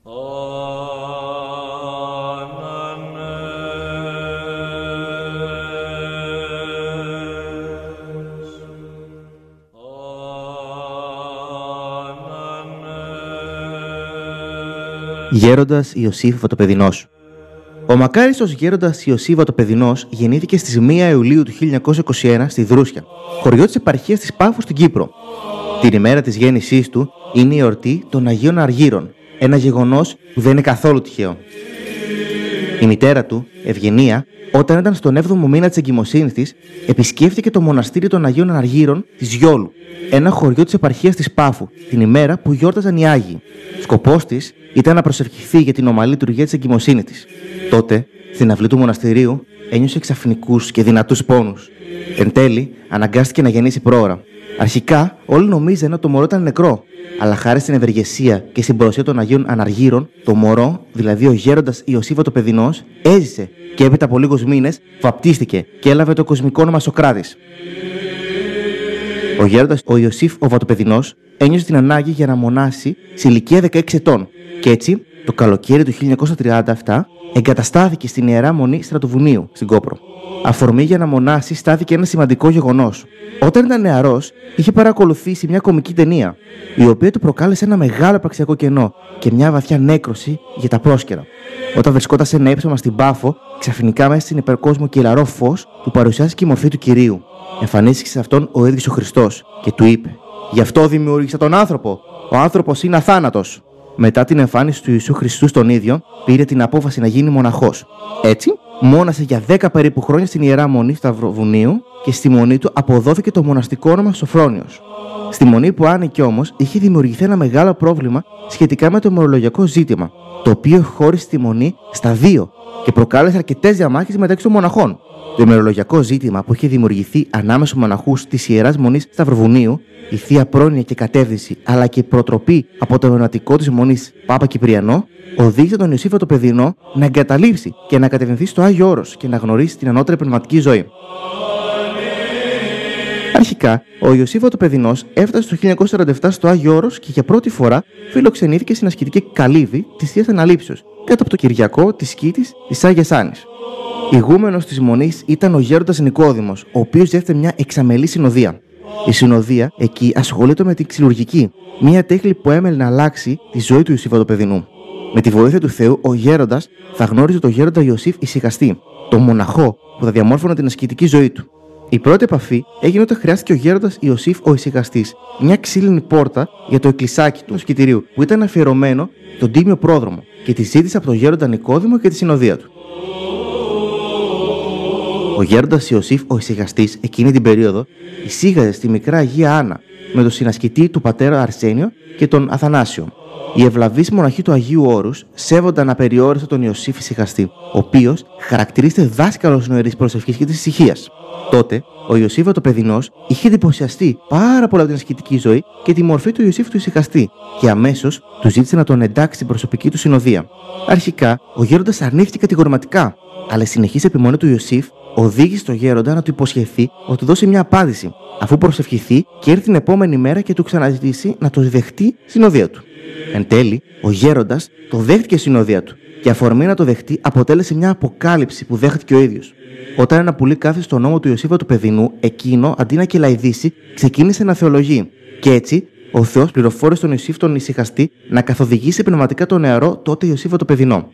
Γέροντας Ιωσήφ Βατοπεδινός. Ο μακάριστος γέροντας Ιωσήφ Βατοπεδινός γεννήθηκε στις 1 Ιουλίου του 1921 στη Δρούσια, χωριό της επαρχίας της Πάφου στην Κύπρο. Την ημέρα της γέννησής του είναι η εορτή των Αγίων Αργύρων, ένα γεγονός που δεν είναι καθόλου τυχαίο. Η μητέρα του, Ευγενία, όταν ήταν στον 7ο μήνα της εγκυμοσύνης της, επισκέφθηκε το μοναστήρι των Αγίων Αργύρων της Γιόλου, ένα χωριό της επαρχίας της Πάφου, την ημέρα που γιόρταζαν οι Άγιοι. Σκοπός της ήταν να προσευχηθεί για την ομαλή λειτουργία της εγκυμοσύνης της. Τότε, στην αυλή του μοναστηρίου, ένιωσε ξαφνικούς και δυνατούς πόνους. Εν τέλει, αναγκάστηκε να γεννήσει πρόωρα. Αρχικά, όλοι νομίζαν ότι το μωρό ήταν νεκρό, αλλά χάρη στην ευεργεσία και στην παρουσία των Αγίων Αναργύρων, το μωρό, δηλαδή ο γέροντας Ιωσήφ Βατοπεδινός, έζησε και έπειτα από λίγους μήνες βαπτίστηκε και έλαβε το κοσμικό όνομα Σοκράτης. Ο γέροντας ο Ιωσήφ ο Βατοπεδινός ένιωσε την ανάγκη για να μονάσει σε ηλικία 16 ετών και έτσι, το καλοκαίρι του 1937, εγκαταστάθηκε στην Ιερά Μονή Στρατοβουνίου, στην Κόπρο. Αφορμή για να μονάσει στάθηκε ένα σημαντικό γεγονός. Όταν ήταν νεαρός, είχε παρακολουθήσει μια κωμική ταινία, η οποία του προκάλεσε ένα μεγάλο υπαρξιακό κενό και μια βαθιά νέκρωση για τα πρόσκαιρα. Όταν βρισκόταν σε ένα ύψωμα στην Πάφο, ξαφνικά μέσα στην υπερκόσμο και ηλαρό φως του παρουσιάστηκε η μορφή του Κυρίου. Εμφανίστηκε σε αυτόν ο ίδιος ο Χριστός και του είπε: «Γι' αυτό δημιούργησα τον άνθρωπο. Ο άνθρωπος είναι αθάνατος». Μετά την εμφάνιση του Ιησού Χριστού στον ίδιο, πήρε την απόφαση να γίνει μοναχός. Έτσι, μόνασε για 10 περίπου χρόνια στην Ιερά Μονή Σταυροβουνίου και στη μονή του αποδόθηκε το μοναστικό όνομα Σοφρόνιος. Στη μονή που άνοιγε όμως είχε δημιουργηθεί ένα μεγάλο πρόβλημα σχετικά με το ημερολογιακό ζήτημα, το οποίο χώρισε τη μονή στα δύο και προκάλεσε αρκετές διαμάχες μεταξύ των μοναχών. Το ημερολογιακό ζήτημα που είχε δημιουργηθεί ανάμεσα στους μοναχούς της Ιεράς Μονής Σταυροβουνίου, η θεία πρόνοια και κατεύθυνση αλλά και η προτροπή από το μονατικό της Μονής Πάπα Κυπριανό, οδήγησε τον Ιωσήφ Βατοπεδινό να εγκαταλείψει και να κατευθυνθεί στο Άγιο Όρος και να γνωρίσει την ανώτερη πνευματική ζωή. Αρχικά, ο Ιωσήφ Βατοπεδινός έφτασε το 1947 στο Άγιο Όρος και για πρώτη φορά φιλοξενήθηκε στην ασκητική καλύβη της Θείας Αναλήψεως, κάτω από το Κυριακό της Σκήτης της Άγιας Άννης. Ηγούμενος της Μονής ήταν ο γέροντας Νικόδημος, ο οποίος διέθετε μια εξαμελή συνοδεία. Η συνοδεία εκεί ασχολείται με την ξυλουργική, μια τέχνη που έμελε να αλλάξει τη ζωή του Ιωσήφ Βατοπεδινού. Με τη βοήθεια του Θεού, ο γέροντας θα γνώριζε τον γέροντα Ιωσήφ Ησυχαστή, τον μοναχό που θα διαμόρφωνε την ασκητική ζωή του. Η πρώτη επαφή έγινε όταν χρειάστηκε ο γέροντας Ιωσήφ ο Ησυχαστής μια ξύλινη πόρτα για το εκκλησάκι του ασκητηρίου που ήταν αφιερωμένο στον τίμιο πρόδρομο και τη ζήτησε από τον γέροντα Νικόδημο και τη συνοδεία του. Ο γέροντας Ιωσήφ ο Ησυχαστής εκείνη την περίοδο εισήγαζε στη μικρά Αγία Άννα με τον συνασκητή του πατέρα Αρσένιο και τον Αθανάσιο. Οι ευλαβείς μοναχοί του Αγίου Όρους σέβονταν απεριόριστα τον Ιωσήφ Ησυχαστή, ο οποίος χαρακτηρίζεται δάσκαλος νοερής προσευχής και της ησυχίας. Τότε, ο Ιωσήφ Βατοπεδινός είχε εντυπωσιαστεί πάρα πολλά από την ασκητική ζωή και τη μορφή του Ιωσήφ του Ησυχαστή και αμέσως του ζήτησε να τον εντάξει στην προσωπική του συνοδεία. Αρχικά, ο γέροντας αρνήθηκε κατηγορηματικά, αλλά η συνεχής επιμονή του Ιωσήφ οδήγησε τον γέροντα να του υποσχεθεί ότι του δώσει μια απάντηση, αφού προσευχηθεί και έρθει την επόμενη μέρα και του ξαναζητήσει να το δεχτεί συνοδεία του. Εν τέλει, ο γέροντας το δέχτηκε συνοδεία του και αφορμή να το δεχτεί αποτέλεσε μια αποκάλυψη που δέχτηκε ο ίδιος. Όταν ένα πουλί κάθισε στον ώμο του Ιωσήφ Βατοπεδινού, εκείνο αντί να κελαηδήσει, ξεκίνησε να θεολογεί. Και έτσι, ο Θεός πληροφόρησε τον Ιωσήφ τον Ησυχαστή να καθοδηγήσει πνευματικά τον νεαρό τότε Ιωσήφ Βατοπεδινό.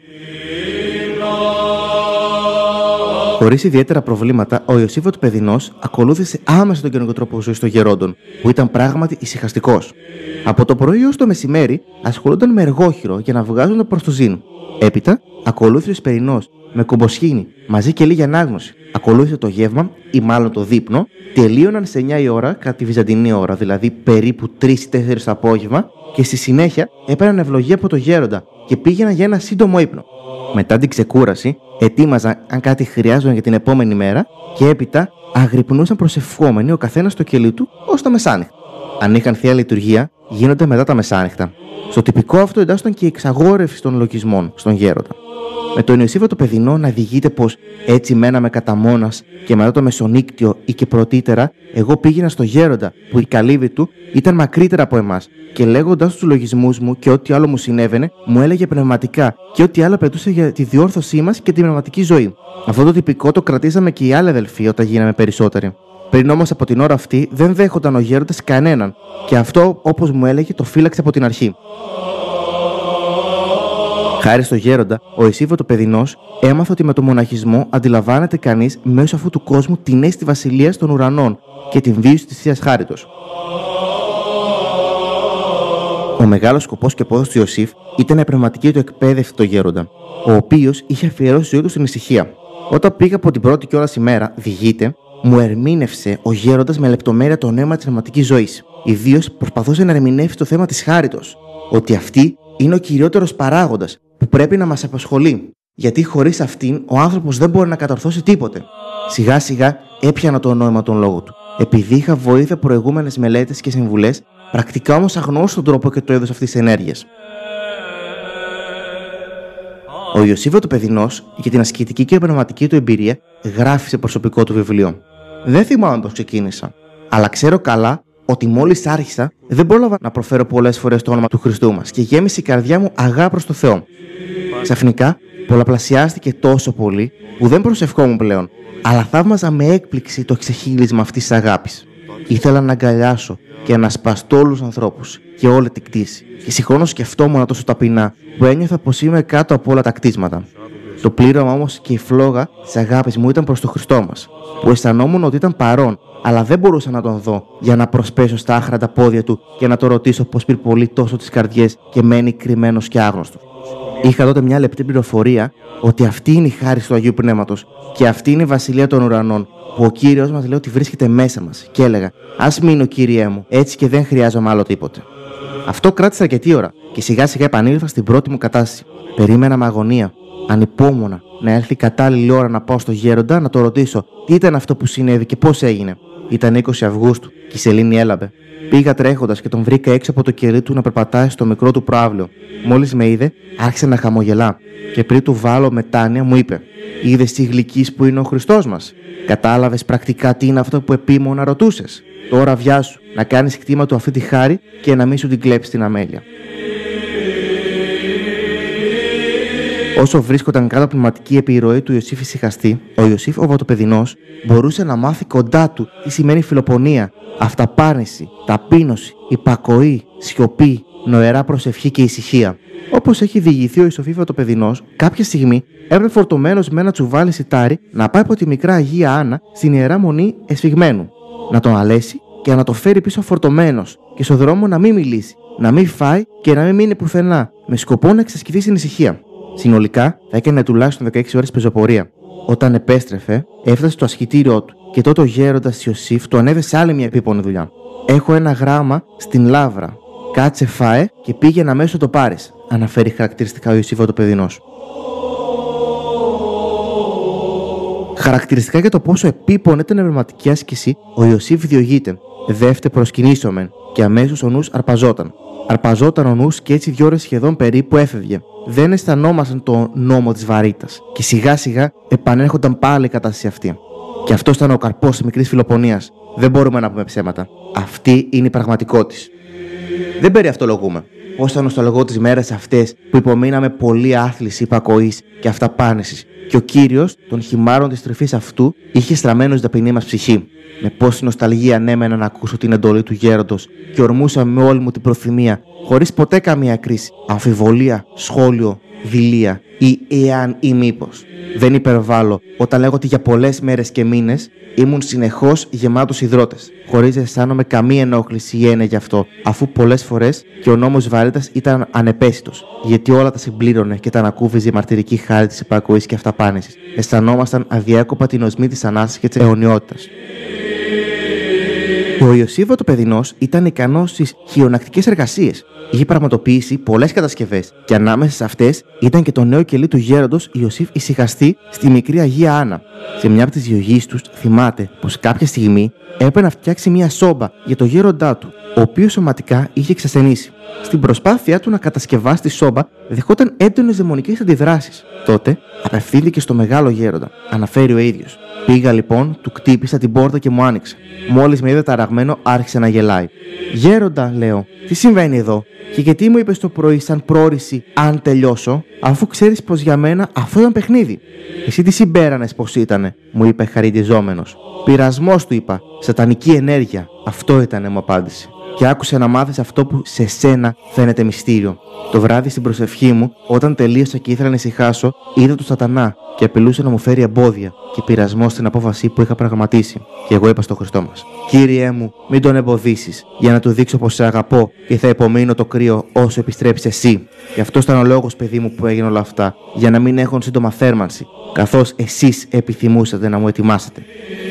Χωρίς ιδιαίτερα προβλήματα, ο Ιωσήφ Βατοπεδινός ακολούθησε άμεσα τον καινούργιο τρόπο ζωής των γερόντων, που ήταν πράγματι ησυχαστικός. Από το πρωί ως το μεσημέρι ασχολούνταν με εργόχειρο για να βγάζουν το προς το ζήν. Έπειτα, ακολούθησε ο Εσπερινός με κομποσχήνη μαζί και λίγη ανάγνωση. Ακολούθησε το γεύμα ή μάλλον το δείπνο, τελείωναν σε 9 η ώρα κατά τη βυζαντινή ώρα, δηλαδή περίπου 3 ή 4 το απόγευμα, και στη συνέχεια έπαιρναν ευλογία από το γέροντα και πήγαιναν για ένα σύντομο ύπνο. Μετά την ξεκούραση, ετοίμαζαν αν κάτι χρειάζονταν για την επόμενη μέρα και έπειτα αγρυπνούσαν προσευχόμενοι ο καθένας στο κελί του ως τα μεσάνυχτα. Αν είχαν θεία λειτουργία, γίνονται μετά τα μεσάνυχτα. Στο τυπικό αυτό εντάσσονταν και η εξαγόρευση των λογισμών στον γέροντα. Με τον Ιωσήφ το Παιδινό να διηγείται πως έτσι μέναμε κατά μόνας και μετά το μεσονύκτιο ή και πρωτήτερα, εγώ πήγαινα στο γέροντα που η καλύβη του ήταν μακρύτερα από εμάς και λέγοντας τους λογισμούς μου και ό,τι άλλο μου συνέβαινε, μου έλεγε πνευματικά και ό,τι άλλο απαιτούσε για τη διόρθωσή μας και την πνευματική ζωή. Αυτό το τυπικό το κρατήσαμε και οι άλλοι αδελφοί όταν γίναμε περισσότεροι. Πριν όμως από την ώρα αυτή δεν δέχονταν ο γέροντας κανέναν και αυτό, όπως μου έλεγε, το φύλαξε από την αρχή. Χάρη στο γέροντα, ο Ιωσήφ το Παιδινός έμαθε ότι με τον μοναχισμό αντιλαμβάνεται κανείς μέσω αυτού του κόσμου την αίσθηση βασιλείας των ουρανών και την βίωση της Θείας Χάριτος. Ο μεγάλος σκοπός και πόθος του Ιωσήφ ήταν η πνευματική του εκπαίδευση του γέροντα, ο οποίος είχε αφιερώσει τη ζωή του στην ησυχία. Όταν πήγα από την πρώτη κιόλας ημέρα, διηγείται, μου ερμήνευσε ο γέροντας με λεπτομέρεια το νόημα της πνευματικής ζωής. Ιδίως προσπαθούσε να ερμηνεύσει το θέμα της χάριτος, ότι αυτή είναι ο κυριότερος παράγοντας που πρέπει να μας απασχολεί, γιατί χωρίς αυτήν ο άνθρωπος δεν μπορεί να κατορθώσει τίποτε. Σιγά σιγά έπιανα το νόημα των λόγων του. Επειδή είχα βοήθεια προηγούμενες μελέτες και συμβουλές, πρακτικά όμως αγνοούσα τον τρόπο και το είδος αυτής της ενέργειας. Ο Ιωσήφ το Παιδινός για την ασκητική και πνευματική του εμπειρία γράφει σε προσωπικό του βιβλίο. Δεν θυμάμαι πώς ξεκίνησα, αλλά ξέρω καλά ότι μόλις άρχισα δεν πρόλαβα να προφέρω πολλές φορές το όνομα του Χριστού μας και γέμισε η καρδιά μου αγάπη προς το Θεό. Ξαφνικά πολλαπλασιάστηκε τόσο πολύ που δεν προσευχόμουν πλέον, αλλά θαύμαζα με έκπληξη το ξεχύλισμα αυτής της αγάπης. Ήθελα να αγκαλιάσω και να σπαστώ όλους τους ανθρώπους και όλη την κτήση. Και συγχρόνως σκεφτόμουν τόσο ταπεινά που ένιωθα πως είμαι κάτω από όλα τα κτίσματα. Το πλήρωμα όμως και η φλόγα της αγάπης μου ήταν προς τον Χριστό μας, που αισθανόμουν ότι ήταν παρόν, αλλά δεν μπορούσα να τον δω για να προσπέσω στα άχραντα πόδια του και να το ρωτήσω πως πυρπολεί τόσο τις καρδιές και μένει κρυμμένος και άγνωστος. Είχα τότε μια λεπτή πληροφορία ότι αυτή είναι η χάρις του Αγίου Πνεύματος και αυτή είναι η βασιλεία των ουρανών, που ο Κύριος μας λέει ότι βρίσκεται μέσα μας. Και έλεγα: «Ας μείνω, Κύριέ μου, έτσι και δεν χρειάζομαι άλλο τίποτε». Αυτό κράτησε αρκετή ώρα και σιγά σιγά επανήλθα στην πρώτη μου κατάσταση. Περίμενα με αγωνία, ανυπόμονα να έρθει η κατάλληλη ώρα να πάω στο γέροντα να το ρωτήσω τι ήταν αυτό που συνέβη και πώς έγινε. Ήταν 20 Αυγούστου και η σελήνη έλαβε. Πήγα τρέχοντας και τον βρήκα έξω από το κελί του να περπατάει στο μικρό του προαύλιο. Μόλις με είδε, άρχισε να χαμογελά και πριν του βάλω μετάνοια μου είπε: «Είδες τι γλυκής που είναι ο Χριστός μας? Κατάλαβες πρακτικά τι είναι αυτό που επίμονα ρωτούσες? Τώρα βιάσου να κάνεις κτήμα του αυτή τη χάρη και να μην σου την κλέψει την αμέλεια». Όσο βρίσκονταν κάτω από πνευματική επιρροή του Ιωσήφ ησυχαστή, ο Ιωσήφ ο Βατοπεδινός μπορούσε να μάθει κοντά του τι σημαίνει φιλοπονία, αυταπάρνηση, ταπείνωση, υπακοή, σιωπή, νοερά προσευχή και ησυχία. Όπως έχει διηγηθεί ο Ιωσήφ Βατοπεδινός, κάποια στιγμή έπρεπε φορτωμένος με ένα τσουβάλι σιτάρι να πάει από τη μικρά Αγία Άννα στην Ιερά Μονή Εσφιγμένου, να τον αλέσει και να το φέρει πίσω φορτωμένος και στο δρόμο να μην μιλήσει, να μην φάει και να μην μείνει πουθενά, με σκοπό να εξασκηθεί στην ησυχία. Συνολικά θα έκανε τουλάχιστον 16 ώρες πεζοπορία. Όταν επέστρεφε, έφτασε στο ασχητήριό του και τότε ο γέροντας Ιωσήφ του ανέβε σε άλλη μια επίπονη δουλειά. «Έχω ένα γράμμα στην Λάβρα. Κάτσε, φάε και πήγαινε αμέσως το πάρεις», αναφέρει χαρακτηριστικά ο Ιωσήφ το Παιδινός. Χαρακτηριστικά για το πόσο επίπονη ήταν η πνευματική άσκηση, ο Ιωσήφ διηγείται: «Δεύτε προσκυνήσομεν», και αμέσως ο νους αρπαζόταν. Αρπαζόταν ο νους και έτσι 2 ώρες σχεδόν περίπου έφευγε. Δεν αισθανόμασταν το νόμο της βαρύτητας και σιγά σιγά επανέρχονταν πάλι η κατάσταση αυτή. Και αυτό ήταν ο καρπός της μικρής φιλοπονίας. Δεν μπορούμε να πούμε ψέματα. Αυτή είναι η πραγματικότητα. Δεν περιαυτολογούμε. Πώς θα νοσταλγώ τις μέρες αυτές που υπομείναμε πολλή άθληση, υπακοής και αυταπάνησης, και ο Κύριος των χυμάρων της τρυφής αυτού είχε στραμμένο στην ταπεινή μας ψυχή. Με πόση νοσταλγία ανέμενα να ακούσω την εντολή του γέροντος και ορμούσα με όλη μου την προθυμία, χωρίς ποτέ καμία κρίση, αμφιβολία, σχόλιο, δειλία ή εάν ή μήπως. Δεν υπερβάλλω όταν λέγω ότι για πολλές μέρες και μήνες ήμουν συνεχώς γεμάτος υδρότες, χωρίς να αισθάνομαι καμία ενόχληση ή έννοια γι' αυτό, αφού πολλές φορές και ο νόμος βαρύτητας ήταν ανεπαίσθητος, γιατί όλα τα συμπλήρωνε και τα ανακούφιζε η μαρτυρική χάρη της υπακοής και αυταπάνησης. Αισθανόμασταν αδιάκοπα την οσμή της Ανάστασης και της αιωνιότητας. Ο Ιωσήφ Βατοπεδινός ήταν ικανός στις χειρονακτικές εργασίες. Είχε πραγματοποιήσει πολλές κατασκευές και ανάμεσα σε αυτές ήταν και το νέο κελί του γέροντος Ιωσήφ Ησυχαστή στη μικρή Αγία Άννα. Σε μια από τις διωγείς τους θυμάται πως κάποια στιγμή έπρεπε να φτιάξει μια σόμπα για το γέροντά του, ο οποίος σωματικά είχε εξασθενήσει. Στην προσπάθειά του να κατασκευάσει τη σόμπα, δεχόταν έντονες δαιμονικές αντιδράσεις. Τότε απευθύνθηκε στο μεγάλο γέροντα, αναφέρει ο ίδιος. Πήγα λοιπόν, του κτύπησα την πόρτα και μου άνοιξε. Μόλις με είδε ταραγμένο, άρχισε να γελάει. Γέροντα, λέω, τι συμβαίνει εδώ, και γιατί μου είπες το πρωί σαν πρόρηση, αν τελειώσω, αφού ξέρεις πως για μένα αυτό ήταν παιχνίδι. Εσύ τι συμπέρανες πως ήτανε, μου είπε χαριτιζόμενος. Πειρασμός, του είπα, σατανική ενέργεια. Αυτό ήτανε, μου απάντησε. Και άκουσε να μάθεις αυτό που σε σένα φαίνεται μυστήριο. Το βράδυ στην προσευχή μου, όταν τελείωσα και ήθελα να ησυχάσω, είδα τον Σατανά και απειλούσε να μου φέρει εμπόδια και πειρασμό στην απόφαση που είχα πραγματίσει. Και εγώ είπα στο Χριστό μας: Κύριέ μου, μην τον εμποδίσεις, για να του δείξω πως σε αγαπώ και θα υπομείνω το κρύο όσο επιστρέψεις εσύ. Και αυτό ήταν ο λόγος, παιδί μου, που έγινε όλα αυτά, για να μην έχουν σύντομα θέρμανση, καθώς εσείς επιθυμούσατε να μου ετοιμάσετε.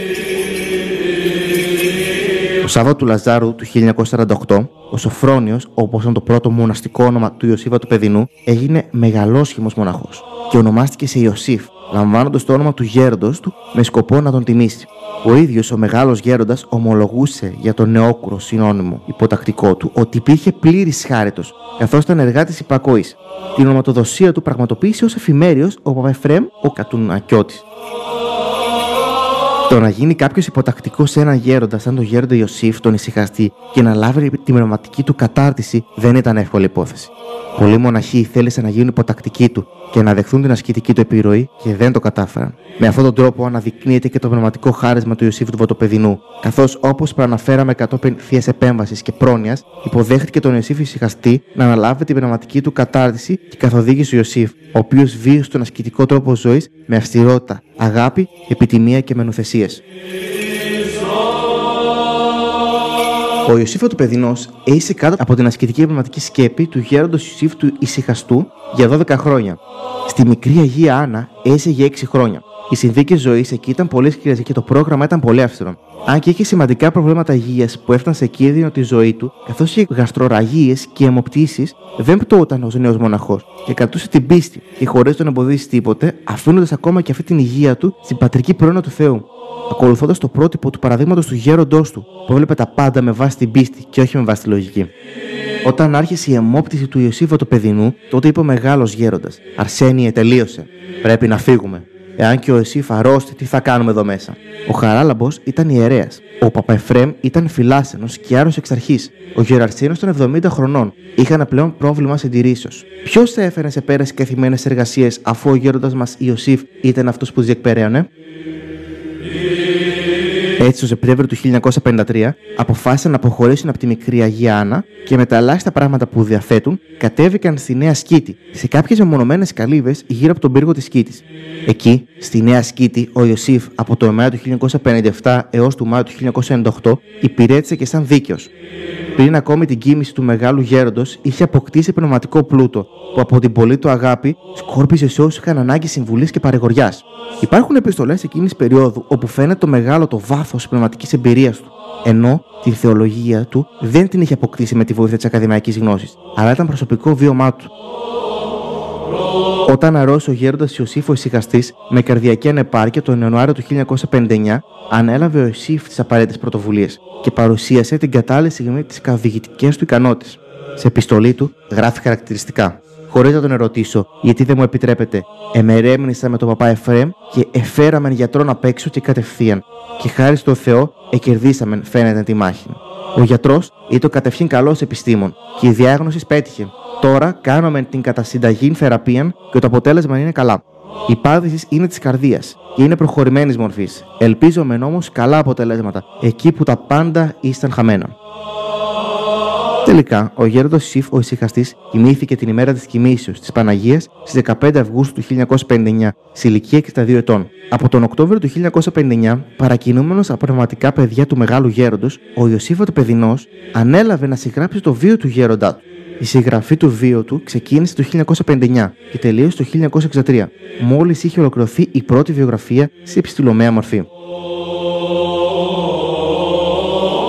Το Σάββατο του Λαζάρου του 1948, ο Σοφρόνιος, όπως ήταν το πρώτο μοναστικό όνομα του Ιωσήφ Βατοπεδινού, έγινε μεγαλόσχημος μοναχός και ονομάστηκε σε Ιωσήφ, λαμβάνοντας το όνομα του γέροντος του με σκοπό να τον τιμήσει. Ο ίδιος ο μεγάλος γέροντας ομολογούσε για τον νεόκουρο συνώνυμο υποτακτικό του ότι υπήρχε πλήρης χάριτος, καθώς ήταν εργάτης υπακοής. Την ονοματοδοσία του πραγματοποίησε ως εφημέριος ο Παπαεφρέμ ο Κατουνακιώτης. Το να γίνει κάποιος υποτακτικός σε έναν γέροντα σαν τον γέροντα Ιωσήφ, τον Ησυχαστή, και να λάβει τη πνευματική του κατάρτιση δεν ήταν εύκολη υπόθεση. Πολλοί μοναχοί θέλησαν να γίνουν υποτακτικοί του και να δεχθούν την ασκητική του επιρροή και δεν το κατάφεραν. Με αυτόν τον τρόπο αναδεικνύεται και το πνευματικό χάρισμα του Ιωσήφ του Βατοπεδινού, καθώς όπως προαναφέραμε κατόπιν θείας επέμβασης και πρόνοιας, υποδέχτηκε τον Ιωσήφ Ησυχαστή να αναλάβει την πνευματική του κατάρτιση και καθοδήγησε ο Ιωσήφ, ο οποίος βίωσε τον ασκητικό τρόπο ζωής με αυστηρότητα, αγάπη, επιτιμία και μενουθεσίες. Ο Ιωσήφ Βατοπεδινός έζησε κάτω από την ασκητική πνευματική σκέπη του γέροντος Ιωσήφ του Ησυχαστού για 12 χρόνια. Στη μικρή Αγία Άννα έζησε για 6 χρόνια. Οι συνθήκες ζωής εκεί ήταν πολύ σκληρές και το πρόγραμμα ήταν πολύ αυστηρό. Αν και είχε σημαντικά προβλήματα υγείας που έφταναν σε κίνδυνο τη ζωή του, καθώς είχε γαστροραγίες και αιμοπτήσεις, δεν πτώταν ως νέος μοναχός και κρατούσε την πίστη και χωρίς τον εμποδίσει τίποτε, αφήνοντας ακόμα και αυτή την υγεία του στην πατρική πρόνοια του Θεού. Ακολουθώντας το πρότυπο του παραδείγματος του γέροντός του, που έβλεπε τα πάντα με βάση την πίστη και όχι με βάση τη λογική. Όταν άρχισε η αιμόπτηση του Ιωσήφ Βατοπεδινού, τότε είπε ο μεγάλος γέροντας: Αρσένιε, τελείωσε. Πρέπει να φύγουμε. Εάν και ο Ιωσήφ αρρώστη, τι θα κάνουμε εδώ μέσα. Ο Χαράλαμπος ήταν ιερέας. Ο Παπαεφρέμ ήταν φιλάσενος και άρρωσε εξ αρχής. Ο Γεραρσένος ήταν 70 χρονών. Είχαν πλέον πρόβλημα συντηρήσεως. Ποιος θα έφερε σε πέρας καθημένες εργασίες, αφού ο γέροντας μας Ιωσήφ ήταν αυτός που διεκπεραίωνε? Έτσι, το Σεπτέμβριο του 1953 αποφάσισαν να αποχωρήσουν από τη μικρή Αγία Άννα και με τα ελάχιστα πράγματα που διαθέτουν κατέβηκαν στη Νέα Σκήτη, σε κάποιες μεμονωμένες καλύβες γύρω από τον πύργο της Σκήτης. Εκεί, στη Νέα Σκήτη, ο Ιωσήφ από το Μάιο του 1957 έως το Μάιο του 1998 υπηρέτησε και σαν δίκαιος. Πριν ακόμη την κοίμηση του μεγάλου γέροντος, είχε αποκτήσει πνευματικό πλούτο που από την πολλή του αγάπη σκόρπιζε σε όσους είχαν ανάγκη συμβουλής και παρηγοριάς. Υπάρχουν επιστολές εκείνης περίοδου όπου φαίνεται το μεγάλο το βάθος πνευματικής εμπειρίας του, ενώ τη θεολογία του δεν την είχε αποκτήσει με τη βοήθεια της ακαδημαϊκής γνώσης, αλλά ήταν προσωπικό βίωμά του. Όταν αρρώστησε ο γέροντας Ιωσήφ ο Ησυχαστής με καρδιακή ανεπάρκεια τον Ιανουάριο του 1959, ανέλαβε ο Ιωσήφ τις απαραίτητες πρωτοβουλίες και παρουσίασε την κατάλληλη στιγμή τις καθοδηγητικές του ικανότητες. Σε επιστολή του γράφει χαρακτηριστικά: Χωρίς να τον ερωτήσω, γιατί δεν μου επιτρέπετε, εμερέμνησα με τον παπά Εφραίμ και εφέραμεν γιατρόν απ' έξω και κατευθείαν. Και χάρη στο Θεό, εκερδίσαμεν, φαίνεται, τη μάχη. Ο γιατρός ήταν κατευθείαν καλός επιστήμον και η διάγνωση πέτυχε. Τώρα κάνουμε την κατασυνταγή θεραπεία και το αποτέλεσμα είναι καλά. Η πάθηση είναι της καρδίας και είναι προχωρημένης μορφής. Ελπίζομαι όμως καλά αποτελέσματα εκεί που τα πάντα ήσταν χαμένα. Τελικά, ο γέροντας Ιωσήφ ο Ησυχαστής κοιμήθηκε την ημέρα της κοιμήσεως της Παναγίας στις 15 Αυγούστου του 1959, σε ηλικία 62 ετών. Από τον Οκτώβριο του 1959, παρακινούμενος από πνευματικά παιδιά του μεγάλου γέροντος, ο Ιωσήφ Βατοπεδινός ανέλαβε να συγγράψει το βίο του γέροντά του. Η συγγραφή του βίου του ξεκίνησε το 1959 και τελείωσε το 1963, μόλις είχε ολοκληρωθεί η πρώτη βιογραφία σε επιστηλωμαία μορφή.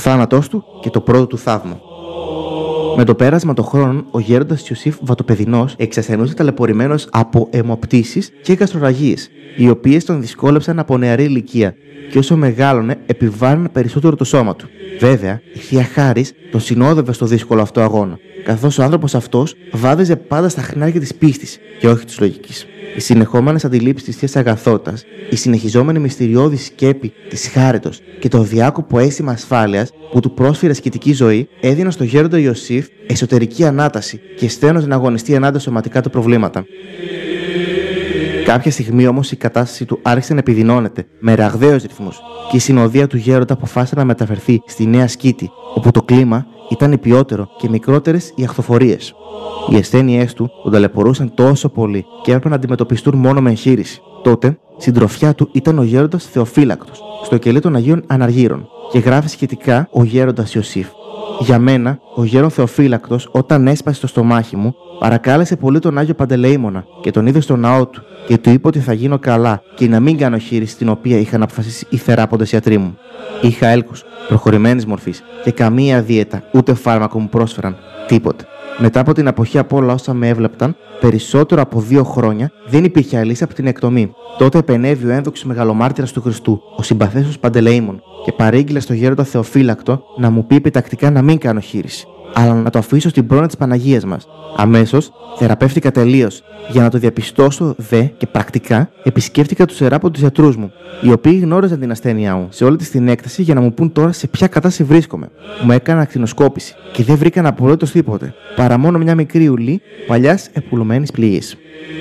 θάνατός του και το πρώτο του θαύμα. Με το πέρασμα των χρόνων, ο γέροντας Ιωσήφ Βατοπεδινός εξασθενούσε ταλαιπωρημένος από αιμοπτήσεις και γαστρορραγίες, οι οποίες τον δυσκόλεψαν από νεαρή ηλικία και όσο μεγάλωνε επιβάρυναν περισσότερο το σώμα του. Βέβαια, η Θεία Χάρις τον συνόδευε στο δύσκολο αυτό αγώνα, καθώς ο άνθρωπος αυτός βάδιζε πάντα στα χνάρια της πίστης και όχι της λογικής. Οι συνεχόμενες αντιλήψεις της Θείας Αγαθότας, η συνεχιζόμενη μυστηριώδη σκέπη της Χάριτος και το διάκοπο αίσθημα ασφάλειας που του πρόσφερε ασκητική ζωή έδιναν στο γέροντα Ιωσήφ εσωτερική ανάταση και σθένος να αγωνιστεί ενάντια σωματικά του προβλήματα. Κάποια στιγμή όμως η κατάσταση του άρχισε να επιδεινώνεται με ραγδαίους ρυθμούς και η συνοδεία του γέροντα αποφάσισε να μεταφερθεί στη Νέα Σκήτη, όπου το κλίμα ήταν υπιότερο και μικρότερες οι αχθοφορίες. Οι ασθένειές του τον ταλαιπωρούσαν τόσο πολύ και έπρεπε να αντιμετωπιστούν μόνο με εγχείρηση. Τότε, συντροφιά του ήταν ο γέροντας Θεοφύλακτος, στο κελί των Αγίων Αναργύρων, και γράφει σχετικά ο γέροντας Ιωσήφ. Για μένα, ο γέρον Θεοφύλακτος, όταν έσπασε το στομάχι μου, παρακάλεσε πολύ τον Άγιο Παντελεήμονα και τον είδε στο ναό του και του είπε ότι θα γίνω καλά και να μην κάνω χείριση την οποία είχαν αποφασίσει οι θεράποντες ιατροί μου. Είχα έλκος, προχωρημένης μορφής και καμία δίαιτα ούτε φάρμακο μου πρόσφεραν. Τίποτε. Μετά από την αποχή από όλα όσα με έβλεπταν, περισσότερο από 2 χρόνια δεν υπήρχε λύση από την εκτομή. Τότε επενέβη ο ένδοξος μεγαλομάρτυρας του Χριστού, ο συμπαθέσιος Παντελεήμων, και παρήγγειλε στο γέροντα Θεοφύλακτο να μου πει επιτακτικά να μην κάνω χείριση, αλλά να το αφήσω στην πρόνοια της Παναγίας μας. Αμέσως θεραπεύτηκα τελείως. Για να το διαπιστώσω δε και πρακτικά, επισκέφτηκα τους θεράποντες γιατρούς μου, οι οποίοι γνώριζαν την ασθένειά μου σε όλη της την έκταση για να μου πούν τώρα σε ποια κατάσταση βρίσκομαι. Μου έκανα ακτινοσκόπηση και δεν βρήκαν απολύτως τίποτε, παρά μόνο μια μικρή ουλή παλιάς επουλωμένης πληγής.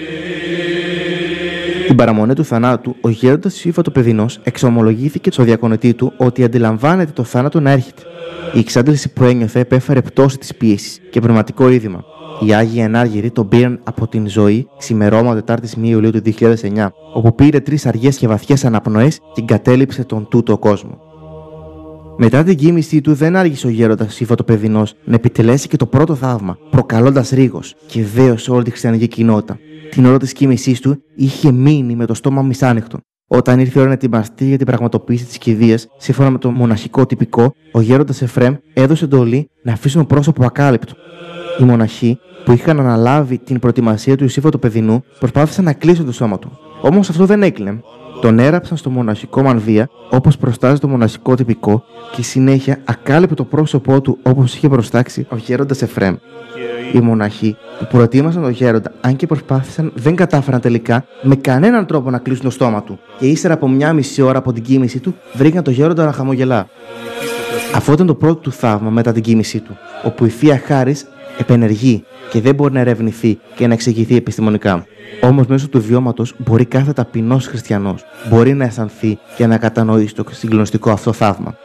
Την παραμονή του θανάτου, ο γέροντας Ιωσήφ Βατοπεδινός εξομολογήθηκε στο διακονητή του ότι αντιλαμβάνεται το θάνατο να έρχεται. Η εξάντληση που ένιωθε επέφερε πτώση της πίεσης και πνευματικό είδημα. Οι Άγιοι Ανάργυροι τον πήραν από την ζωή ξημερώμα 4η Ιουλίου του 2009, όπου πήρε 3 αργές και βαθιές αναπνοές και εγκατέλειψε τον τούτο κόσμο. Μετά την κοίμησή του, δεν άργησε ο γέροντας Ιωσήφ Βατοπεδινός να επιτελέσει και το πρώτο θαύμα, προκαλώντας ρίγος και δέος όλη τη χριστιανική κοινότητα. Την ώρα της κοίμησής του είχε μείνει με το στόμα μισάνοιχτο. Όταν ήρθε η ώρα να ετοιμαστεί για την πραγματοποίηση της κηδείας, σύμφωνα με το μοναχικό τυπικό, ο γέροντας Εφραίμ έδωσε εντολή να αφήσουν το πρόσωπο ακάλυπτο. Οι μοναχοί που είχαν αναλάβει την προετοιμασία του Ιωσήφ Βατοπεδινού προσπάθησαν να κλείσουν το σώμα του. Όμως αυτό δεν έκλεινε. Τον έραψαν στο μοναχικό μανδύα, όπως προστάζει το μοναχικό τυπικό, και συνέχεια ακάλυπε το πρόσωπό του όπως είχε προστάξει ο γέροντας Εφραίμ. Οι μοναχοί που προετοίμασαν τον γέροντα, αν και προσπάθησαν, δεν κατάφεραν τελικά με κανέναν τρόπο να κλείσουν το στόμα του, και ύστερα από 1,5 ώρα από την κοίμηση του, βρήκαν τον γέροντα να χαμογελά. Αυτό ήταν το πρώτο του θαύμα μετά την κοίμησή του, όπου η Θεία Χάρις επενεργεί και δεν μπορεί να ερευνηθεί και να εξηγηθεί επιστημονικά. Όμως μέσω του βιώματος μπορεί κάθε ταπεινός χριστιανός μπορεί να αισθανθεί και να κατανοήσει το συγκλονιστικό αυτό θαύμα.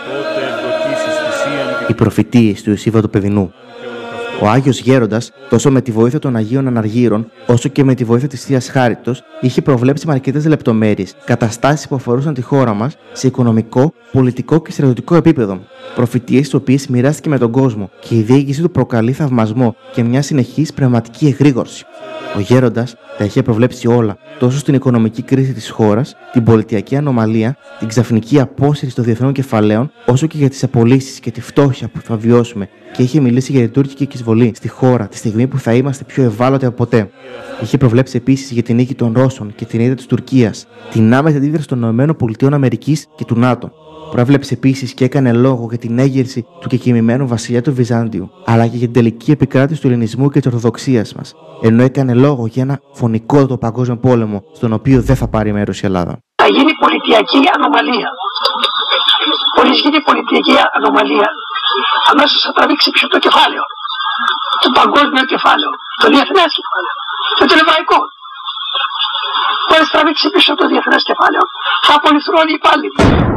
Οι προφητείες του Ιωσήφ Βατοπεδινού. Ο Άγιος Γέροντας, τόσο με τη βοήθεια των Αγίων Αναργύρων, όσο και με τη βοήθεια της Θείας Χάριτος, είχε προβλέψει με αρκετές λεπτομέρειες καταστάσεις που αφορούσαν τη χώρα μας σε οικονομικό, πολιτικό και στρατιωτικό επίπεδο. Προφητείες τις οποίες μοιράστηκε με τον κόσμο και η διοίκησή του προκαλεί θαυμασμό και μια συνεχής πνευματική εγρήγορση. Ο Γέροντας τα είχε προβλέψει όλα, τόσο στην οικονομική κρίση της χώρας, την πολιτιακή ανομαλία, την ξαφνική απόσυρση των διεθνών κεφαλαίων, όσο και για τις απολύσεις και τη φτώχεια που θα βιώσουμε, και είχε μιλήσει για την τουρκική εισβολή στη χώρα τη στιγμή που θα είμαστε πιο ευάλωτοι από ποτέ. Είχε προβλέψει επίσης για την νίκη των Ρώσων και την ήττα της Τουρκίας, την άμεση αντίδραση των ΗΠΑ και του ΝΑΤΟ. Προέβλεψε επίσης και έκανε λόγο για την έγερση του κεκοιμημένου βασιλιά του Βυζάντιου, αλλά και για την τελική επικράτηση του ελληνισμού και της Ορθοδοξίας μας, ενώ έκανε λόγο για ένα φωνικότατο παγκόσμιο πόλεμο, στον οποίο δεν θα πάρει μέρος η Ελλάδα. Θα γίνει πολιτιακή ανομαλία. Μόλις γίνει πολιτιακή ανομαλία, αμέσως θα τραβήξει πίσω το κεφάλαιο. Το παγκόσμιο κεφάλαιο, το διεθνές κεφάλαιο, το ευρωπαϊκό. Μόλις τραβήξει πίσω το διεθνές κεφάλαιο, θα απολυθούν όλοι οι υπάλληλοι.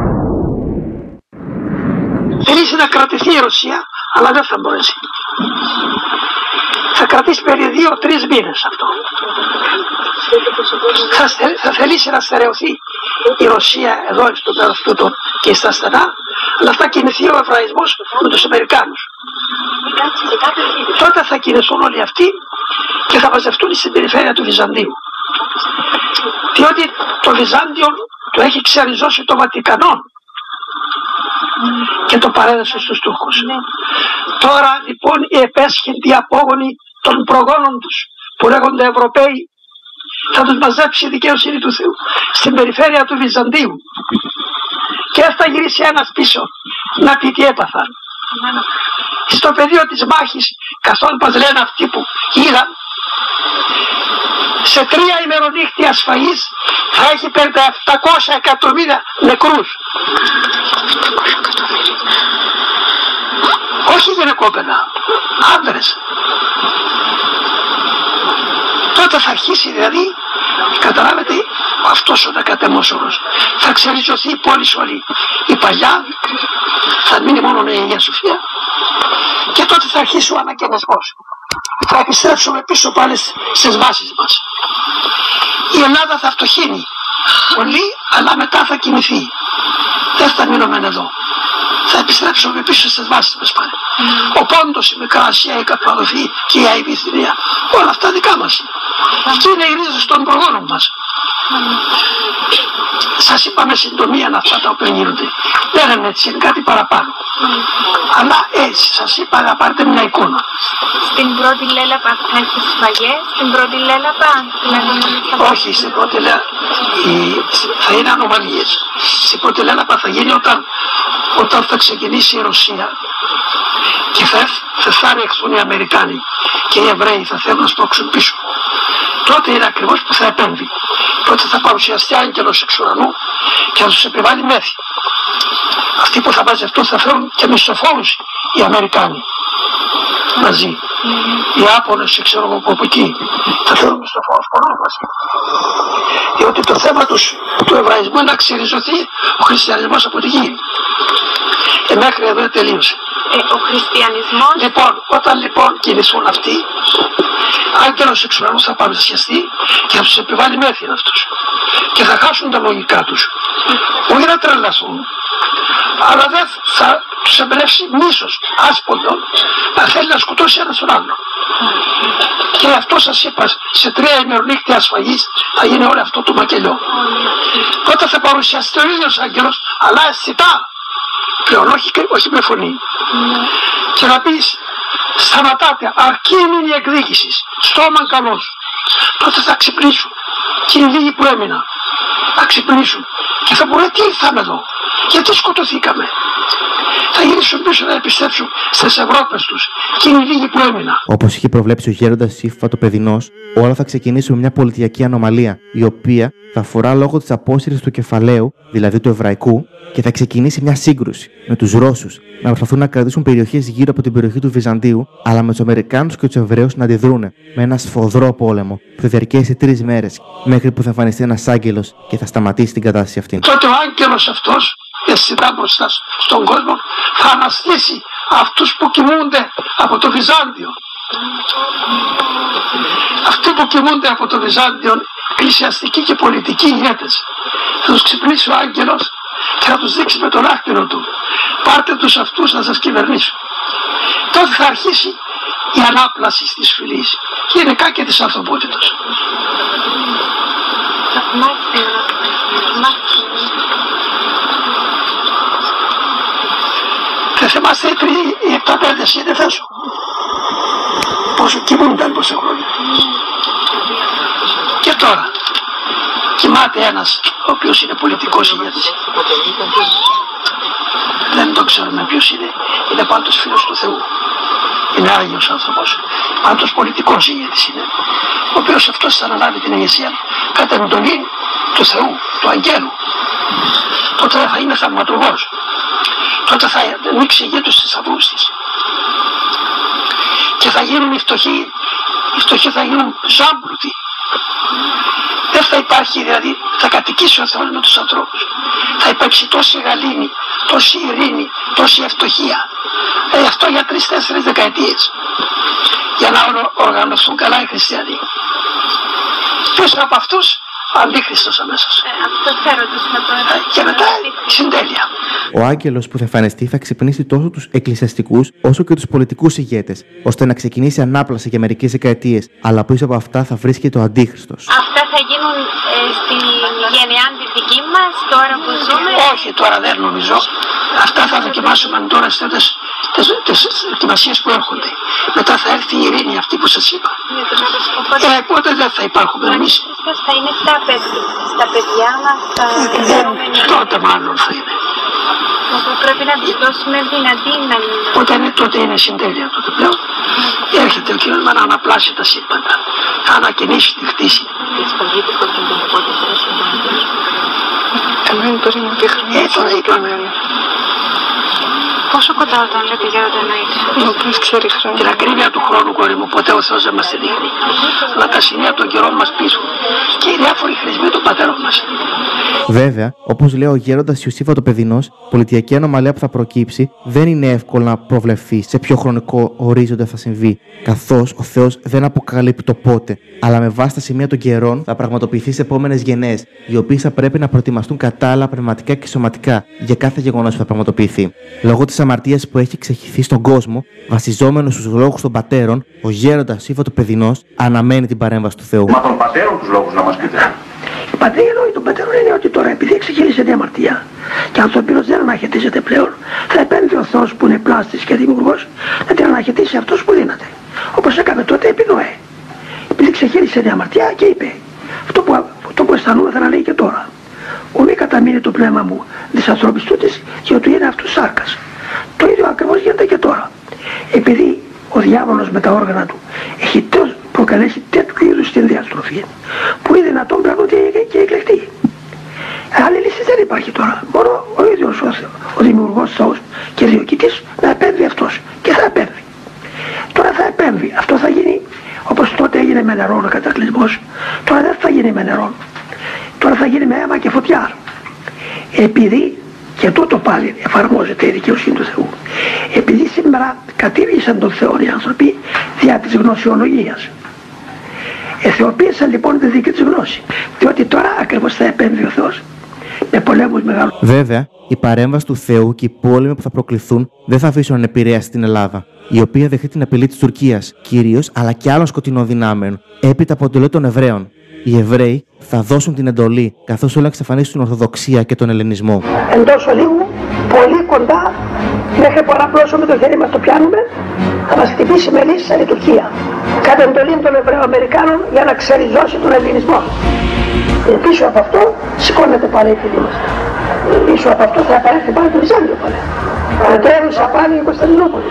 Θέλησε να κρατηθεί η Ρωσία, αλλά δεν θα μπορέσει. Θα κρατήσει περί 2-3 μήνες αυτό. Θα θελήσει να στερεωθεί η Ρωσία εδώ στο μέρος τούτο και στα στενά, αλλά θα κινηθεί ο Εβραϊσμός με τους Αμερικάνους. Τότε θα κινηθούν όλοι αυτοί και θα μαζευτούν στην περιφέρεια του Βυζαντίου. Διότι το Βυζάντιο το έχει ξεριζώσει το Βατικανό. και το παρέδωσε στους Τούρκους. Τώρα λοιπόν οι επέσχυντοι απόγονοι των προγόνων τους που λέγονται Ευρωπαίοι θα τους μαζέψει η δικαίωσύνη του Θεού στην περιφέρεια του Βυζαντίου και θα γυρίσει ένας πίσω να πει τι έπαθαν. Στο πεδίο της μάχης, καθώς μας λένε αυτοί που είδαν, σε 3 ημερονύχτια σφαγής θα έχει 700 εκατομμύρια νεκρούς. Όχι γυναικόπαιδα, άντρες. Τότε θα αρχίσει δηλαδή, καταλάβετε, αυτός ο δεκατεμόσωρος. Θα ξεριζωθεί η πόλη όλη. Η παλιά θα μείνει μόνο η Αγία Σοφία. Και τότε θα αρχίσει ο ανακαινισμός. Θα επιστρέψουμε πίσω πάλι στις βάσεις μας. Η Ελλάδα θα φτωχύνει πολύ, αλλά μετά θα κινηθεί. Δεν θα μείνουμε εδώ. Θα επιστρέψουμε πίσω στις βάσεις μας πάλι. Ο Πόντος, η Μικρά Ασία, η Καπαδοκία και η Αϊβυθυνία, όλα αυτά δικά μας. Αυτή είναι η ρίζα των προγόνων μας. Σας είπαμε συντομία αυτά τα οποία γίνονται. Δεν είναι έτσι, είναι κάτι παραπάνω. Αλλά έτσι σας είπα να πάρετε μια εικόνα. Στην πρώτη Λέλαπα θα έχει σφαγές, στην πρώτη Λέλαπα όχι, στην πρώτη Λέλαπα θα είναι ανομαλίες. Στην πρώτη Λέλαπα θα γίνει όταν θα ξεκινήσει η Ρωσία και θα ανεχθούν οι Αμερικάνοι και οι Εβραίοι θα θέλουν να σπρώξουν πίσω. Τότε είναι ακριβώς που θα επέμβει. Τότε θα παρουσιαστεί άγγελος εξ ουρανού και θα τους επιβάλλει μέθη. Αυτοί που θα μαζευτούν θα φέρουν και μισθοφόρους οι Αμερικάνοι μαζί. Οι Άπωνες, ξέρω εγώ από εκεί, θα φέρουν μισθοφόρους πολλούς μαζί. Διότι το θέμα του Εβραϊσμού είναι να ξεριζωθεί ο χριστιανισμός από τη γη. Μέχρι εδώ τελείωσε. Ο χριστιανισμός. Λοιπόν, όταν λοιπόν κινηθούν αυτοί, άγγελος εξ ουρανού θα παρουσιαστεί και θα τους επιβάλλει μέθη αυτούς. Και θα χάσουν τα λογικά τους. Όχι να τρελαθούν, αλλά δεν θα τους εμπνεύσει μίσος, άσποντο, να θέλει να σκοτώσει ένας τον άλλον. Και αυτό σας είπα, σε 3 ημερονύχτια σφαγής θα γίνει όλο αυτό το μακελιό. Τότε θα παρουσιαστεί ο ίδιος άγγελος, αλλά αισθητά. Πλέον όχι με φωνή. Και να πεις, σταματάτε, αρκεί είναι η εκδίκηση, στόμα καλός. Τότε θα ξυπνήσουν. Και οι λίγοι που έμειναν θα ξυπνήσουν. Και θα πούνε τι ήρθαμε εδώ, γιατί σκοτωθήκαμε. Θα γυρίσουν πίσω να επιστρέψουν στις Ευρώπες τους. Και είναι οι λίγοι που έμειναν. Όπως είχε προβλέψει ο γέροντας Σύφα το Παιδινός, όλα θα ξεκινήσει με μια πολιτιακή ανομαλία, η οποία θα αφορά λόγω της απόσυρσης του κεφαλαίου, δηλαδή του εβραϊκού, και θα ξεκινήσει μια σύγκρουση με τους Ρώσους να προσπαθούν να κρατήσουν περιοχές γύρω από την περιοχή του Βυζαντίου, αλλά με τους Αμερικάνους και τους Εβραίους να αντιδρούν με ένα σφοδρό πόλεμο που θα διαρκέσει 3 μέρες, μέχρι που θα εμφανιστεί ένας άγγελος και θα σταματήσει την κατάσταση αυτή. Τότε ο άγγελος αυτός, αισθητά μπροστά στον κόσμο, θα αναστήσει αυτούς που κοιμούνται από το Βυζάντιο. Αυτοί που κοιμούνται από το Βυζάντιο, εκκλησιαστικοί και πολιτικοί ηγέτες, θα τους ξυπνήσει ο άγγελος και θα τους δείξει με τον άχτυρο του. Πάρτε τους αυτούς να σας κυβερνήσουν. Τότε θα αρχίσει η ανάπλαση της φυλής, γενικά και της ανθρωπότητας. Δεν θυμάστε οι 7 πέδες είναι θέσω. Πόσο κοιμούνταν πόσα χρόνια. Και τώρα κοιμάται ένας ο οποίος είναι πολιτικός ηγέτης. Δεν το ξέρουμε ποιος είναι. Είναι πάντως φίλος του Θεού. Είναι άγιος άνθρωπος. Πάντως πολιτικός ηγέτης είναι. Ο οποίος αυτός θα αναλάβει την ηγεσία κατά εντολή του Θεού, του Αγγέλου. Τότε θα είναι θαυματουργός. Τότε θα ανοίξει η γη του στις θαυρούς της. Και θα γίνουν οι φτωχοί θα γίνουν ζάμπλουτοι. Δεν θα υπάρχει, δηλαδή θα κατοικήσει ο Θεός με τους ανθρώπους. Θα υπάρξει τόση γαλήνη, τόση ειρήνη, τόση ευτυχία. Αυτό για 3-4 δεκαετίες. Για να οργανωθούν καλά οι χριστιανοί. Πίσω από αυτούς ο Αντίχριστος αμέσως. Αυτό θα ρωτήσουμε τώρα. Και μετά συντέλεια. Ο άγγελος που θα εμφανιστεί θα ξυπνήσει τόσο τους εκκλησιαστικούς όσο και τους πολιτικούς ηγέτες, ώστε να ξεκινήσει ανάπλαση για μερικές δεκαετίες. Αλλά πίσω από αυτά θα βρίσκεται ο Αντίχριστος. Αυτά θα γίνουν στη γενεά τη δική μας, τώρα που ζούμε? Όχι, τώρα δεν νομίζω. Αυτά θα δοκιμάσουμε τώρα στις δοκιμασίες που έρχονται. Μετά θα έρθει η ειρήνη αυτή που σας είπα. Οπότε δεν θα υπάρχουμε εμείς. Θα είναι στα παιδιά μας, Τότε μάλλον θα είναι. πρέπει να τους δώσουμε δυνατή να είναι. Τότε είναι συντέλεια τότε πλέον. Έρχεται ο Κύριος να αναπλάσει τα σύμπαντα, να ανακαινήσει τη χτίση. Τώρα είπαμε. Πόσο κοντά όταν λέτε για τον Αΐτο? Όποιος ξέρει χρόνο. Την ακρίβεια του χρόνου, κόρη μου, ποτέ ο Θεός δεν μας τη δείχνει. Αλλά τα σημεία των καιρών μας πίσω και οι διάφοροι χρησμοί των πατέρων μας. Βέβαια, όπως λέει ο γέροντας Ιωσήφ Βατοπεδινός, πολιτιακή ανομαλία που θα προκύψει δεν είναι εύκολο να προβλεφθεί σε ποιο χρονικό ορίζοντα θα συμβεί, καθώς ο Θεός δεν αποκαλύπτει το πότε, αλλά με βάση τα σημεία των καιρών θα πραγματοποιηθεί σε επόμενες γενναίες, οι οποίες θα πρέπει να προετοιμαστούν κατάλληλα πνευματικά και σωματικά για κάθε γεγονός που θα πραγματοποιηθεί. Λόγω της αμαρτίας που έχει ξεχυθεί στον κόσμο, βασιζόμενος στους λόγους των πατέρων, ο γέροντας Ιωσήφ Βατοπεδινός αναμένει την παρέμβαση του Θεού. Μα των πατέρων τους λόγους να μας πείτε. Η πατρία λόγοι των πατέρων είναι ότι τώρα επειδή εξεχείρισε την αμαρτία και ο ανθρωπίνος δεν αναχαιτίζεται πλέον, θα επέμβει ο Θεός που είναι πλάστης και δημιουργός να την αναχαιτήσει αυτός που δύναται. Όπως έκανε τότε επί Νοέ. Επειδή ξεχείρισε την αμαρτία και είπε αυτό που αισθανόμαι θα να λέει και τώρα. Ουμή καταμείνει το πνεύμα μου της ανθρώπης τούτης και ότι είναι αυτού σάρκας. Το ίδιο ακριβώς γίνεται και τώρα. Επειδή ο διάβολος με τα όργανα του έχει προκαλέσει τέτοιου είδους την διαστροφή που είναι δυνατόν πλέον και εκλεκτή. Άλλη λύση δεν υπάρχει τώρα. Μόνο ο ίδιος ο δημιουργός Θεός και διοικητής να επέμβει αυτός και θα επέμβει. Τώρα θα επέμβει. Αυτό θα γίνει όπως τότε έγινε με νερό ο κατακλυσμός. Τώρα δεν θα γίνει με νερό. Τώρα θα γίνει με αίμα και φωτιά. Επειδή και τούτο πάλι εφαρμόζεται η δικαιοσύνη του Θεού. Επειδή σήμερα κατήργησαν τον Θεό οι άνθρωποι δια της γνωσιολογίας. Αιθεοποίησαν λοιπόν τη δική της γνώση. Διότι τώρα ακριβώς θα επέμβει ο Θεός με πολέμους μεγάλους. Βέβαια, η παρέμβαση του Θεού και οι πόλεμοι που θα προκληθούν δεν θα αφήσουν ανεπηρέαστη την Ελλάδα, η οποία δεχτεί την απειλή της Τουρκίας κυρίως, αλλά και άλλων σκοτεινών δυνάμεων, έπειτα από εντολή των Εβραίων. Οι Εβραίοι θα δώσουν την εντολή, καθώς όλα εξαφανίσουν την Ορθοδοξία και τον Ελληνισμό. Εντός ολίγου, πολύ κοντά, μέχρι που αναπλώσουμε το χέρι μας το πιάνουμε, θα μας χτυπήσει με λύση σαν η Τουρκία. Κατά εντολή των Εβραίων-Αμερικάνων για να ξεριζώσει τον Ελληνισμό. Πίσω από αυτό σηκώνεται πάλι η φίλη μας. Πίσω από αυτό θα επανέλθει πάλι το Βυζάντιο πάλι. Ανατρέβησα πάλι η Κωνσταντινούπολη.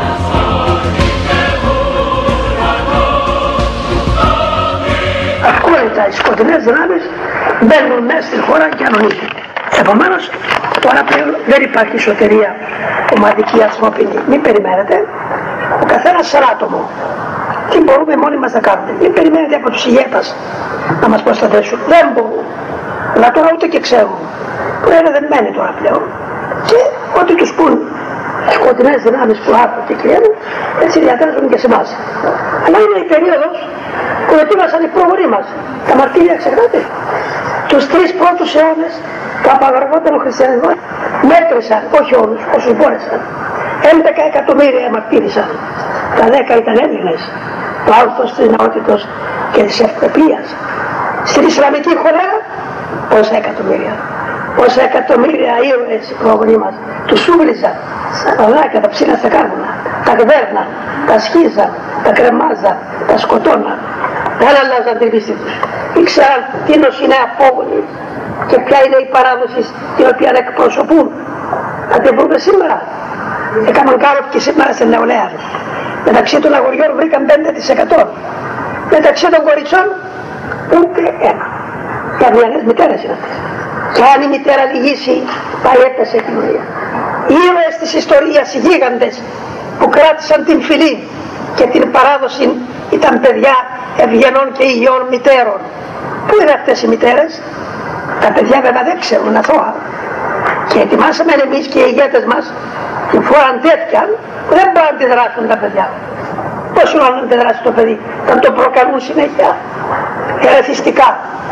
Ακόλυτα οι σκοτεινές δυνάμεις μπαίνουν μέσα στη χώρα και ανονίζουν. Επομένως, τώρα πλέον δεν υπάρχει σωτηρία ομαδική ανθρώπινη. Μην περιμένετε, ο καθένας σαν άτομο. Τι μπορούμε μόνοι μας να κάνουμε. Μην περιμένετε από τους ηγέτες να μας προστατεύσουν. Δεν μπορούν. Αλλά τώρα ούτε και ξέρουν. Που είναι δεδομένοι τώρα πλέον. Και ό,τι τους πούν σκοτεινές δυνάμεις που άκουν και κλαίνουν, έτσι διατάζουν και σε εμάς. Αλλά είναι η περίοδος που ετοίμασαν οι πρόγονοί μας. Τα μαρτύρια ξεχνάτε. Τους 3 πρώτους αιώνες που απαγορευόταν ο χριστιανισμός μέτρησαν, όχι όλους, όσους μπόρεσαν. 11 εκατομμύρια μαρτύρησαν. Τα 10 ήταν Έλληνες. Το άρθος της νεότητος και της ευπρεπείας. Στην Ισλαμική χολέρα, πόσα εκατομμύρια. Πόσα εκατομμύρια ήρωες οι πρόγονοί μας. Τους σούβλιζαν, στα παδάκια, τα ψήλα στα κάρβουνα. Τα γδέρναν, τα σχίζαν, τα κρεμάζαν, τα σκοτώναν. Δεν αλλάζαν την πίστη τους. Ήξεραν τι είναι απόγονοι και ποια είναι η παράδοση την οποία εκπροσωπούν. Να την βρούμε σήμερα. Έκαναν κάροφ και σήμερα στην νεολαία. Μεταξύ των αγοριών βρήκαν 5%. Μεταξύ των κοριτσών ούτε ένα. Οι αυγιανές μητέρες είναι αυτές. Και αν η μητέρα λυγίσει, πάει έπεσε η κοινωνία. Οι ήρωες της ιστορίας, οι γίγαντες που κράτησαν την φυλή και την παράδοση ήταν παιδιά ευγενών και υγιών μητέρων. Πού είναι αυτές οι μητέρες? Τα παιδιά βέβαια δεν ξέρουν αθώα. Και ετοιμάσαμε εμείς και οι ηγέτες μας την φόραν τέτοια που δεν μπορούν να αντιδράσουν τα παιδιά. Πώς να αντιδράσει το παιδί, να το προκαλούν συνέχεια ερεθιστικά.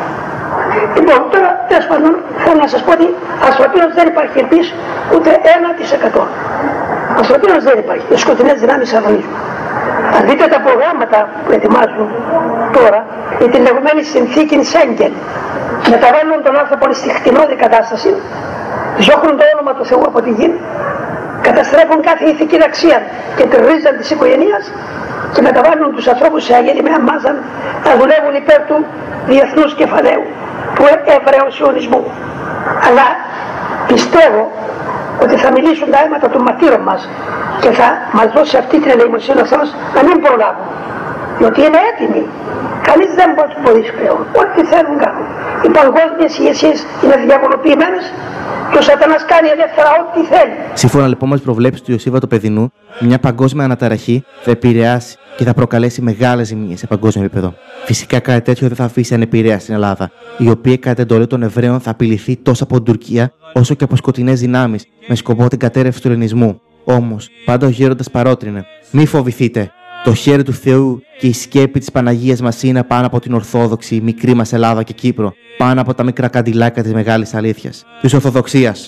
Λοιπόν, τώρα τέλος πάντων θέλω να σας πω ότι ανθρωπίνος δεν υπάρχει ελπίς ούτε 1%. Ανθρωπίνος δεν υπάρχει. Οι σκοτεινές δυνάμεις αγωνίζουν. Αν δείτε τα προγράμματα που ετοιμάζουν τώρα για την λεγόμενη συνθήκη Σέγγεν μεταβάλλουν τον άνθρωπο στη χτινώδη κατάσταση, διώχνουν το όνομα του Θεού από τη γη, καταστρέφουν κάθε ηθική αξία και τη ρίζα της οικογένειας και μεταβάλλουν τους ανθρώπους σε αγέννημένα μάζα να δουλεύουν υπέρ του διεθνούς κεφαλαίου, του Εβραίου Σιωνισμού. Αλλά πιστεύω ότι θα μιλήσουν τα αίματα των μαρτύρων μας και θα μας δώσει αυτή την ελεημοσύνη ο Θεός να μην προλάβουν. Διότι είναι έτοιμοι. Κανείς δεν μπορεί πλέον. Ό,τι θέλουν κάνουν. Οι παγκόσμιες ηγεσίες είναι διαβολοποιημένες και ο Σατανάς κάνει ελεύθερα ό,τι θέλει. Σύμφωνα λοιπόν με τις προβλέψεις του Ιωσήβα του Παιδινού, μια παγκόσμια αναταραχή θα επηρεάσει και θα προκαλέσει μεγάλες ζημίες σε παγκόσμιο επίπεδο. Φυσικά κάτι τέτοιο δεν θα αφήσει ανεπηρέαστη στην Ελλάδα, η οποία κατά εντολή των Εβραίων θα απειληθεί τόσο από την Τουρκία όσο και από σκοτεινές δυνάμεις με σκοπό την κατέρρευση του ελληνισμού. Όμως, πάντα ο γέροντας παρότρινε: μη φοβηθείτε. Το χέρι του Θεού και η σκέπη της Παναγίας μας είναι πάνω από την Ορθόδοξη μικρή μας Ελλάδα και Κύπρο, πάνω από τα μικρά καντιλάκια της μεγάλης αλήθειας, της Ορθοδοξίας.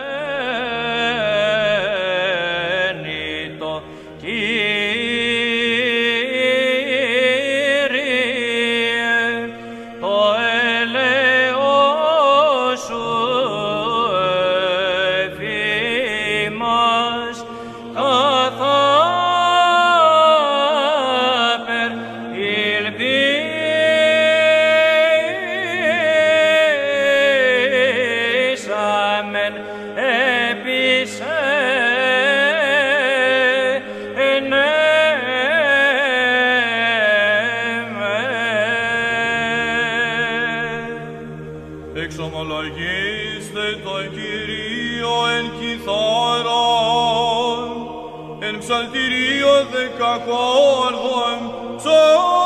Εξομολογήστε το Κυρίο εν κιθάραν, εν ψαλτηρίο δεκακόρδον,